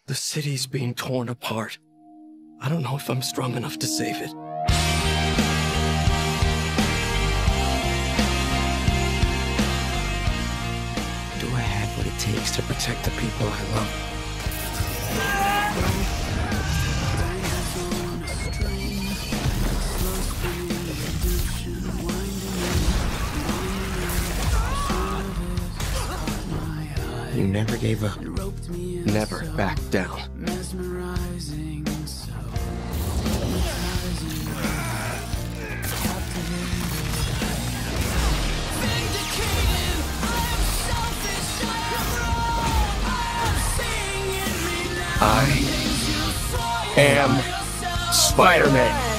The city's being torn apart. I don't know if I'm strong enough to save it. Do I have what it takes to protect the people I love? You never gave up. Never backed down. I am Spider-Man.